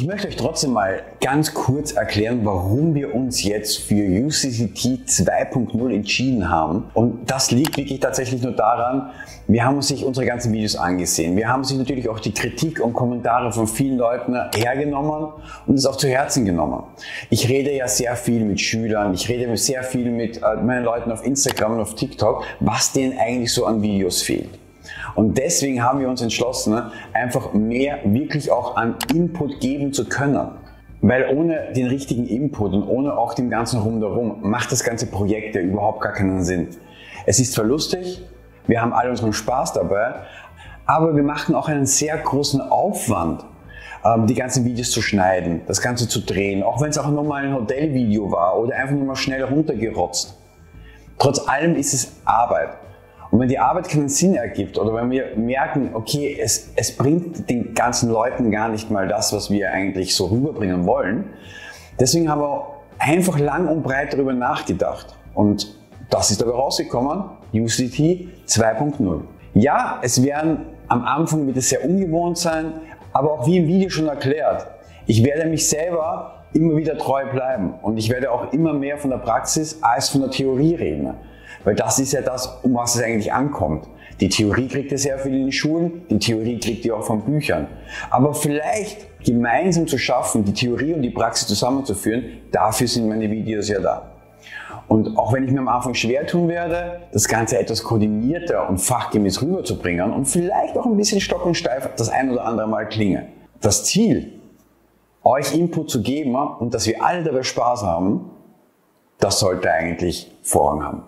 Ich möchte euch trotzdem mal ganz kurz erklären, warum wir uns jetzt für UCCT 2.0 entschieden haben. Und das liegt wirklich tatsächlich nur daran, wir haben uns unsere ganzen Videos angesehen. Wir haben sich natürlich auch die Kritik und Kommentare von vielen Leuten hergenommen und es auch zu Herzen genommen. Ich rede ja sehr viel mit Schülern, ich rede sehr viel mit meinen Leuten auf Instagram und auf TikTok, was denen eigentlich so an Videos fehlt. Und deswegen haben wir uns entschlossen, einfach mehr wirklich auch an Input geben zu können. Weil ohne den richtigen Input und ohne auch dem ganzen Rundherum macht das ganze Projekt ja überhaupt gar keinen Sinn. Es ist zwar lustig, wir haben alle unseren Spaß dabei, aber wir machen auch einen sehr großen Aufwand, die ganzen Videos zu schneiden, das Ganze zu drehen, auch wenn es auch nur mal ein Hotelvideo war oder einfach nur mal schnell runtergerotzt. Trotz allem ist es Arbeit. Und wenn die Arbeit keinen Sinn ergibt oder wenn wir merken, okay, es bringt den ganzen Leuten gar nicht mal das, was wir eigentlich so rüberbringen wollen, deswegen haben wir einfach lang und breit darüber nachgedacht. Und das ist dabei rausgekommen, UCCT 2.0. Ja, es werden am Anfang wird es sehr ungewohnt sein, aber auch wie im Video schon erklärt, ich werde mich selber immer wieder treu bleiben und ich werde auch immer mehr von der Praxis als von der Theorie reden. Weil das ist ja das, um was es eigentlich ankommt. Die Theorie kriegt ihr sehr viel in den Schulen, die Theorie kriegt ihr auch von Büchern. Aber vielleicht gemeinsam zu schaffen, die Theorie und die Praxis zusammenzuführen, dafür sind meine Videos ja da. Und auch wenn ich mir am Anfang schwer tun werde, das Ganze etwas koordinierter und fachgemäß rüberzubringen und vielleicht auch ein bisschen stock und steif das ein oder andere Mal klinge. Das Ziel, euch Input zu geben und dass wir alle dabei Spaß haben, das sollte eigentlich Vorrang haben.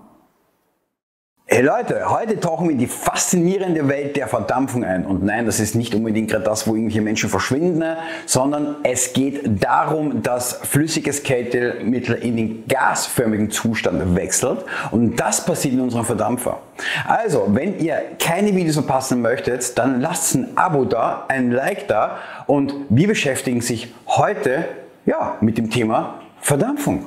Hey Leute, heute tauchen wir in die faszinierende Welt der Verdampfung ein. Und nein, das ist nicht unbedingt gerade das, wo irgendwelche Menschen verschwinden, sondern es geht darum, dass flüssiges Kältemittel in den gasförmigen Zustand wechselt. Und das passiert in unserem Verdampfer. Also, wenn ihr keine Videos verpassen möchtet, dann lasst ein Abo da, ein Like da. Und wir beschäftigen sich heute mit dem Thema Verdampfung.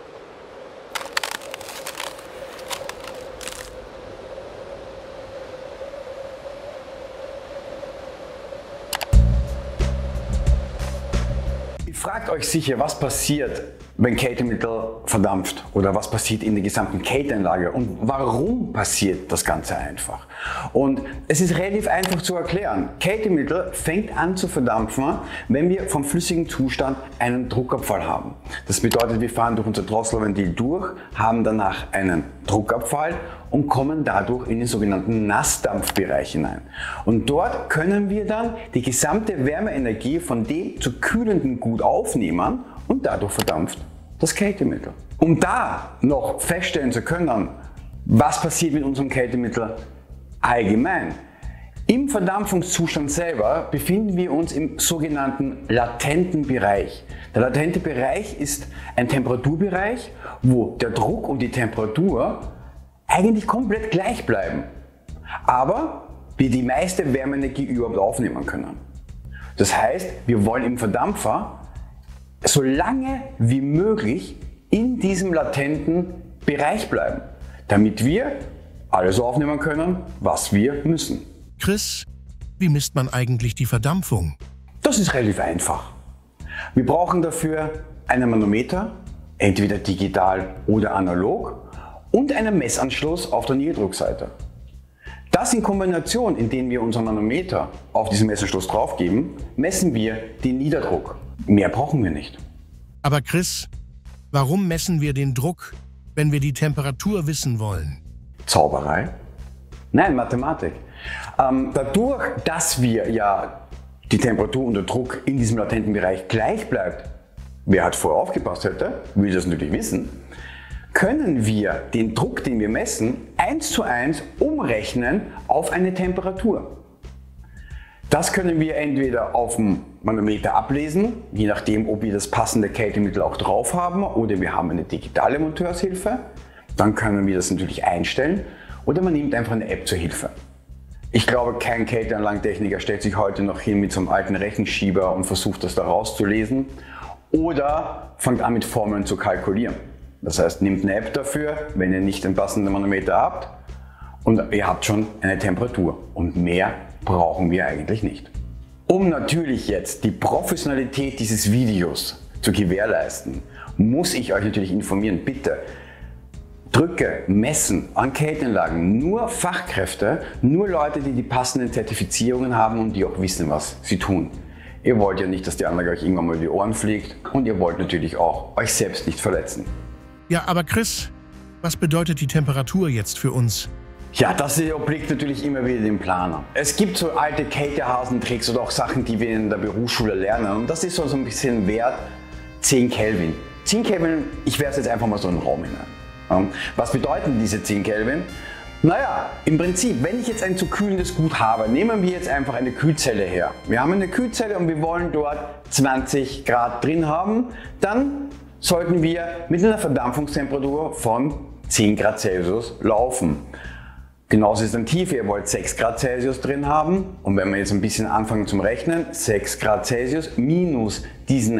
Fragt euch sicher, was passiert, wenn Kältemittel verdampft oder was passiert in der gesamten Kälteanlage und warum passiert das Ganze einfach. Und es ist relativ einfach zu erklären. Kältemittel fängt an zu verdampfen, wenn wir vom flüssigen Zustand einen Druckabfall haben. Das bedeutet, wir fahren durch unser Drosselventil durch, haben danach einen Druckabfall und kommen dadurch in den sogenannten Nassdampfbereich hinein. Und dort können wir dann die gesamte Wärmeenergie von dem zu kühlenden Gut aufnehmen und dadurch verdampft das Kältemittel. Um da noch feststellen zu können, was passiert mit unserem Kältemittel allgemein. Im Verdampfungszustand selber befinden wir uns im sogenannten latenten Bereich. Der latente Bereich ist ein Temperaturbereich, wo der Druck und die Temperatur eigentlich komplett gleich bleiben, aber wir die meiste Wärmeenergie überhaupt aufnehmen können. Das heißt, wir wollen im Verdampfer so lange wie möglich in diesem latenten Bereich bleiben, damit wir alles aufnehmen können, was wir müssen. Chris, wie misst man eigentlich die Verdampfung? Das ist relativ einfach. Wir brauchen dafür einen Manometer, entweder digital oder analog, und einen Messanschluss auf der Niederdruckseite. Das in Kombination, indem wir unseren Manometer auf diesen Messanschluss draufgeben, messen wir den Niederdruck. Mehr brauchen wir nicht. Aber Chris, warum messen wir den Druck, wenn wir die Temperatur wissen wollen? Zauberei? Nein, Mathematik. Dadurch, dass wir ja die Temperatur und der Druck in diesem latenten Bereich gleich bleibt, wer halt vorher aufgepasst hätte, will das natürlich wissen, können wir den Druck, den wir messen, 1:1 umrechnen auf eine Temperatur. Das können wir entweder auf dem Manometer ablesen, je nachdem, ob wir das passende Kältemittel auch drauf haben, oder wir haben eine digitale Monteurshilfe. Dann können wir das natürlich einstellen, oder man nimmt einfach eine App zur Hilfe. Ich glaube, kein Kälteanlagentechniker stellt sich heute noch hin mit so einem alten Rechenschieber und versucht das da rauszulesen, oder fängt an mit Formeln zu kalkulieren. Das heißt, nehmt eine App dafür, wenn ihr nicht den passenden Manometer habt, und ihr habt schon eine Temperatur. Und mehr brauchen wir eigentlich nicht. Um natürlich jetzt die Professionalität dieses Videos zu gewährleisten, muss ich euch natürlich informieren, bitte drücke, messen an Kälteanlagen nur Fachkräfte, nur Leute, die die passenden Zertifizierungen haben und die auch wissen, was sie tun. Ihr wollt ja nicht, dass die Anlage euch irgendwann mal über die Ohren fliegt und ihr wollt natürlich auch euch selbst nicht verletzen. Ja, aber Chris, was bedeutet die Temperatur jetzt für uns? Ja, das obliegt natürlich immer wieder dem Planer. Es gibt so alte Kältehasentricks oder auch Sachen, die wir in der Berufsschule lernen und das ist so ein bisschen wert, 10 Kelvin. 10 Kelvin, ich werfe jetzt einfach mal so in den Raum hinein. Was bedeuten diese 10 Kelvin? Naja, im Prinzip, wenn ich jetzt ein zu kühlendes Gut habe, nehmen wir jetzt einfach eine Kühlzelle her. Wir haben eine Kühlzelle und wir wollen dort 20 Grad drin haben, dann sollten wir mit einer Verdampfungstemperatur von 10 Grad Celsius laufen. Genauso ist dann Tiefe, ihr wollt 6 Grad Celsius drin haben und wenn wir jetzt ein bisschen anfangen zum Rechnen, 6 Grad Celsius minus diesen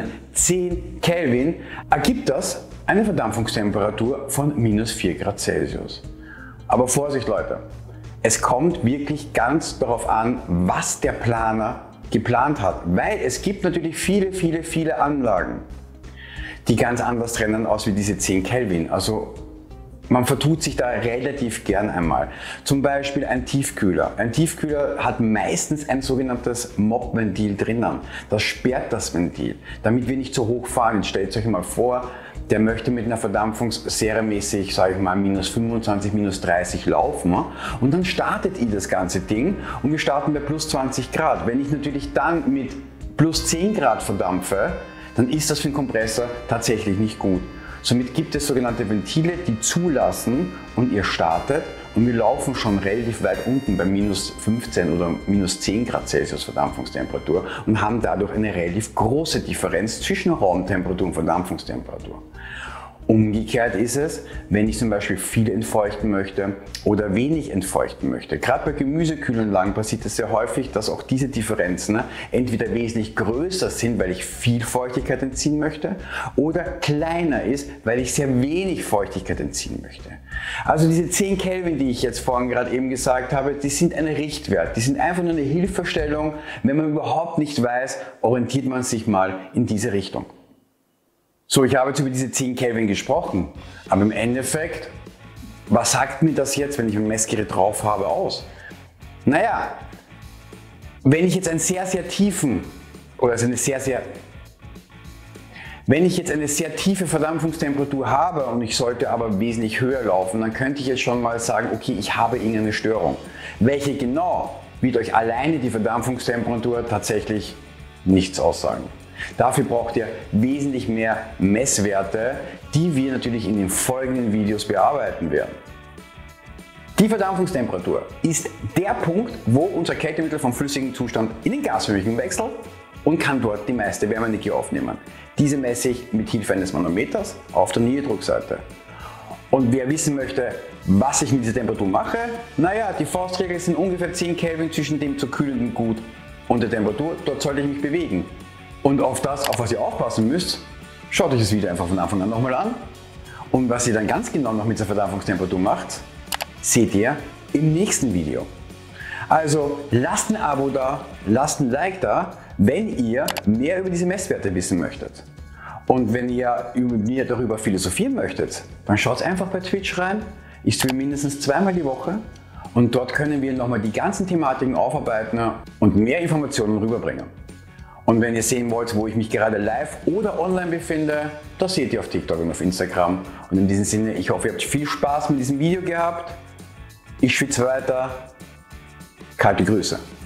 10 Kelvin, ergibt das eine Verdampfungstemperatur von minus 4 Grad Celsius. Aber Vorsicht Leute, es kommt wirklich ganz darauf an, was der Planer geplant hat, weil es gibt natürlich viele Anlagen, die ganz anders trennen aus wie diese 10 Kelvin. Also man vertut sich da relativ gern einmal. Zum Beispiel ein Tiefkühler. Ein Tiefkühler hat meistens ein sogenanntes Mop-Ventil drinnen. Das sperrt das Ventil, damit wir nicht so hoch fahren. Jetzt stellt euch mal vor, der möchte mit einer Verdampfung serienmäßig, sage ich mal, minus 25, minus 30 laufen. Und dann startet ihr das ganze Ding und wir starten bei plus 20 Grad. Wenn ich natürlich dann mit plus 10 Grad verdampfe, dann ist das für den Kompressor tatsächlich nicht gut. Somit gibt es sogenannte Ventile, die zulassen und ihr startet und wir laufen schon relativ weit unten bei minus 15 oder minus 10 Grad Celsius Verdampfungstemperatur und haben dadurch eine relativ große Differenz zwischen Raumtemperatur und Verdampfungstemperatur. Umgekehrt ist es, wenn ich zum Beispiel viel entfeuchten möchte oder wenig entfeuchten möchte. Gerade bei Gemüsekühlanlagen passiert es sehr häufig, dass auch diese Differenzen entweder wesentlich größer sind, weil ich viel Feuchtigkeit entziehen möchte, oder kleiner ist, weil ich sehr wenig Feuchtigkeit entziehen möchte. Also diese 10 Kelvin, die ich jetzt vorhin gerade eben gesagt habe, die sind ein Richtwert. Die sind einfach nur eine Hilfestellung. Wenn man überhaupt nicht weiß, orientiert man sich mal in diese Richtung. So, ich habe jetzt über diese 10 Kelvin gesprochen, aber im Endeffekt, was sagt mir das jetzt, wenn ich ein Messgerät drauf habe, aus? Naja, wenn ich jetzt einen sehr tiefen, oder also wenn ich jetzt eine sehr tiefe Verdampfungstemperatur habe und ich sollte aber wesentlich höher laufen, dann könnte ich jetzt schon mal sagen, okay, ich habe irgendeine Störung. Welche genau, wird euch alleine die Verdampfungstemperatur tatsächlich nichts aussagen. Dafür braucht ihr wesentlich mehr Messwerte, die wir natürlich in den folgenden Videos bearbeiten werden. Die Verdampfungstemperatur ist der Punkt, wo unser Kältemittel vom flüssigen Zustand in den gasförmigen wechselt und kann dort die meiste Wärmeenergie aufnehmen. Diese messe ich mit Hilfe eines Manometers auf der Niederdruckseite. Und wer wissen möchte, was ich mit dieser Temperatur mache, naja, die Faustregel sind ungefähr 10 Kelvin zwischen dem zu kühlenden Gut und der Temperatur, dort sollte ich mich bewegen. Und auf das, auf was ihr aufpassen müsst, schaut euch das Video einfach von Anfang an nochmal an. Und was ihr dann ganz genau noch mit der Verdampfungstemperatur macht, seht ihr im nächsten Video. Also lasst ein Abo da, lasst ein Like da, wenn ihr mehr über diese Messwerte wissen möchtet. Und wenn ihr mit mir darüber philosophieren möchtet, dann schaut einfach bei Twitch rein. Ich streame mindestens zweimal die Woche und dort können wir nochmal die ganzen Thematiken aufarbeiten und mehr Informationen rüberbringen. Und wenn ihr sehen wollt, wo ich mich gerade live oder online befinde, das seht ihr auf TikTok und auf Instagram. Und in diesem Sinne, ich hoffe, ihr habt viel Spaß mit diesem Video gehabt. Ich schwitze weiter. Kalte Grüße.